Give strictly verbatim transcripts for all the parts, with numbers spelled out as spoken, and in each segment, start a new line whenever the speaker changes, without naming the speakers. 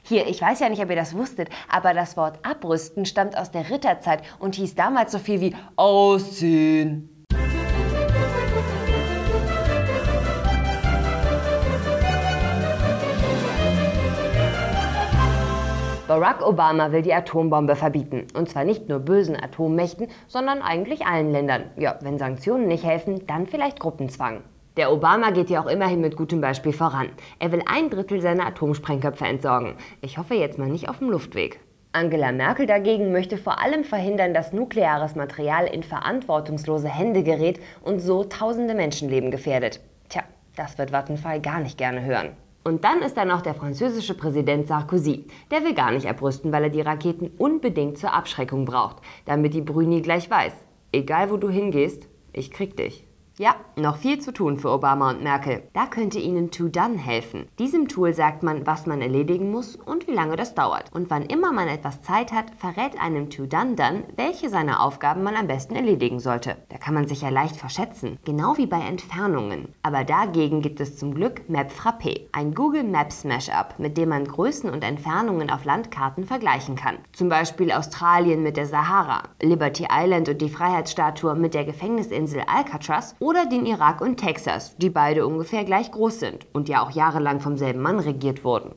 Hier, ich weiß ja nicht, ob ihr das wusstet, aber das Wort abrüsten stammt aus der Ritterzeit und hieß damals so viel wie ausziehen. Barack Obama will die Atombombe verbieten. Und zwar nicht nur bösen Atommächten, sondern eigentlich allen Ländern. Ja, wenn Sanktionen nicht helfen, dann vielleicht Gruppenzwang. Der Obama geht ja auch immerhin mit gutem Beispiel voran. Er will ein Drittel seiner Atomsprengköpfe entsorgen. Ich hoffe jetzt mal nicht auf dem Luftweg. Angela Merkel dagegen möchte vor allem verhindern, dass nukleares Material in verantwortungslose Hände gerät und so tausende Menschenleben gefährdet. Tja, das wird Vattenfall gar nicht gerne hören. Und dann ist da noch der französische Präsident Sarkozy. Der will gar nicht abrüsten, weil er die Raketen unbedingt zur Abschreckung braucht, damit die Brüni gleich weiß, egal wo du hingehst, ich krieg dich. Ja, noch viel zu tun für Obama und Merkel. Da könnte ihnen To Done helfen. Diesem Tool sagt man, was man erledigen muss und wie lange das dauert. Und wann immer man etwas Zeit hat, verrät einem To Done dann, welche seiner Aufgaben man am besten erledigen sollte. Da kann man sich ja leicht verschätzen, genau wie bei Entfernungen. Aber dagegen gibt es zum Glück Map Frappé, ein Google Maps Mashup, mit dem man Größen und Entfernungen auf Landkarten vergleichen kann. Zum Beispiel Australien mit der Sahara, Liberty Island und die Freiheitsstatue mit der Gefängnisinsel Alcatraz oder den Irak und Texas, die beide ungefähr gleich groß sind und ja auch jahrelang vom selben Mann regiert wurden.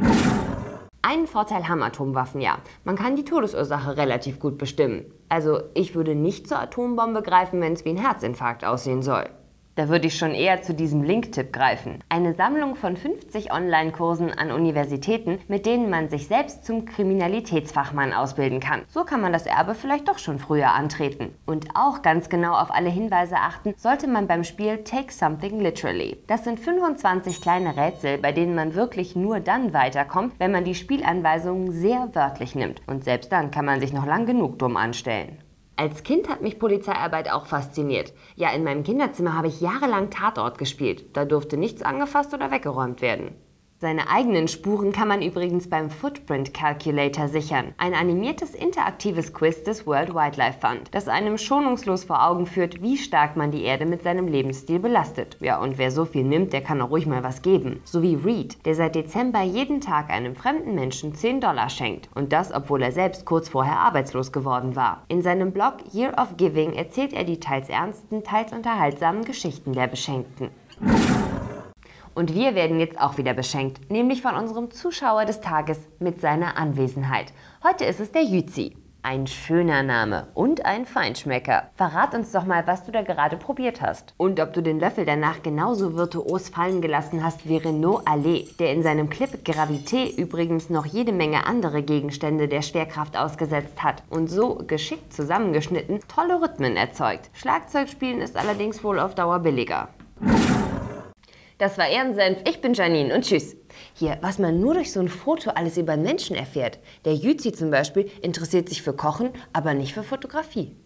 Einen Vorteil haben Atomwaffen ja, man kann die Todesursache relativ gut bestimmen. Also ich würde nicht zur Atombombe greifen, wenn es wie ein Herzinfarkt aussehen soll. Da würde ich schon eher zu diesem Link-Tipp greifen. Eine Sammlung von fünfzig Online-Kursen an Universitäten, mit denen man sich selbst zum Kriminalitätsfachmann ausbilden kann. So kann man das Erbe vielleicht doch schon früher antreten. Und auch ganz genau auf alle Hinweise achten sollte man beim Spiel Take Something Literally. Das sind fünfundzwanzig kleine Rätsel, bei denen man wirklich nur dann weiterkommt, wenn man die Spielanweisungen sehr wörtlich nimmt. Und selbst dann kann man sich noch lang genug dumm anstellen. Als Kind hat mich Polizeiarbeit auch fasziniert. Ja, in meinem Kinderzimmer habe ich jahrelang Tatort gespielt. Da durfte nichts angefasst oder weggeräumt werden. Seine eigenen Spuren kann man übrigens beim Footprint Calculator sichern. Ein animiertes interaktives Quiz des World Wildlife Fund, das einem schonungslos vor Augen führt, wie stark man die Erde mit seinem Lebensstil belastet. Ja, und wer so viel nimmt, der kann auch ruhig mal was geben. So wie Reed, der seit Dezember jeden Tag einem fremden Menschen zehn Dollar schenkt. Und das, obwohl er selbst kurz vorher arbeitslos geworden war. In seinem Blog Year of Giving erzählt er die teils ernsten, teils unterhaltsamen Geschichten der Beschenkten. Und wir werden jetzt auch wieder beschenkt, nämlich von unserem Zuschauer des Tages mit seiner Anwesenheit. Heute ist es der Jüzi. Ein schöner Name und ein Feinschmecker. Verrat uns doch mal, was du da gerade probiert hast. Und ob du den Löffel danach genauso virtuos fallen gelassen hast wie Renaud Allais, der in seinem Clip Gravité übrigens noch jede Menge andere Gegenstände der Schwerkraft ausgesetzt hat und so geschickt zusammengeschnitten tolle Rhythmen erzeugt. Schlagzeugspielen ist allerdings wohl auf Dauer billiger. Das war Ehrensenf, ich bin Janine und tschüss. Hier, was man nur durch so ein Foto alles über einen Menschen erfährt. Der Jüzi zum Beispiel interessiert sich für Kochen, aber nicht für Fotografie.